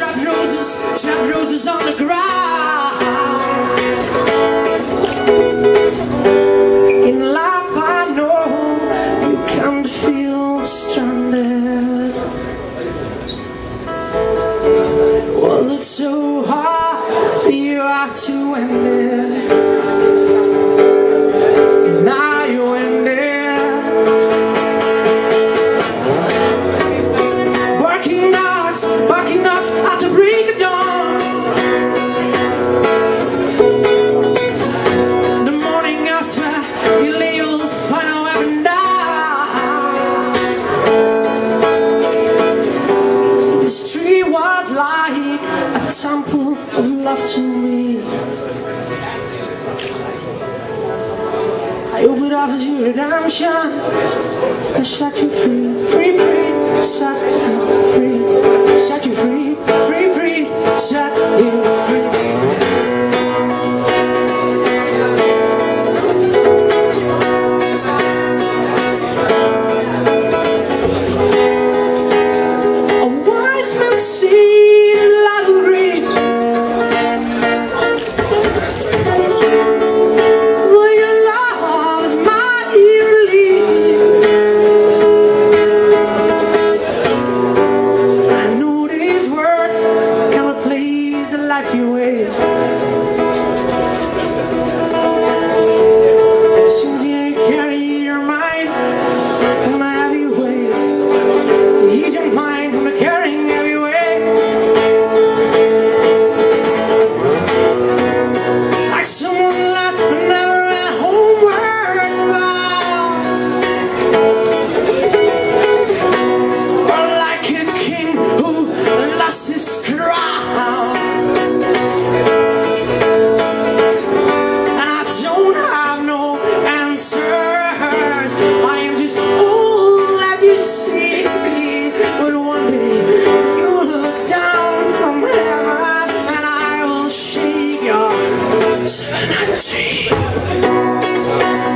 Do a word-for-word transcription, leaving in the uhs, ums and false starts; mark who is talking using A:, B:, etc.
A: Trap roses, trap roses on the ground. In life I know you can feel stranded. Was it so hard for you have to end it? Now you end it. Barking dogs, barking dogs at the break of dawn. The morning after you lay your final weapon down. This tree was like a temple of love to me. I hope it offers you redemption and set you free, free, free, set you free, set you free, free, free, set you free. A wise man seen a lot of green. You waste. Since you ain't carry your mind from the heavy weight, ease your mind from the carrying heavy weight. Like someone left but never went homeward bound, or like a king who lost his crown. Savannah tree.